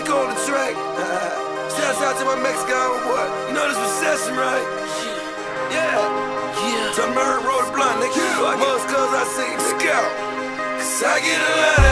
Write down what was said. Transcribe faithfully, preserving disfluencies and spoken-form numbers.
Mexico on the track. Shouts out to my Mexican boy. You know this recession, right? Yeah. Yeah. Turn Murray, roll the blunt, nigga. Most cause I see scout. Cause I get a lot of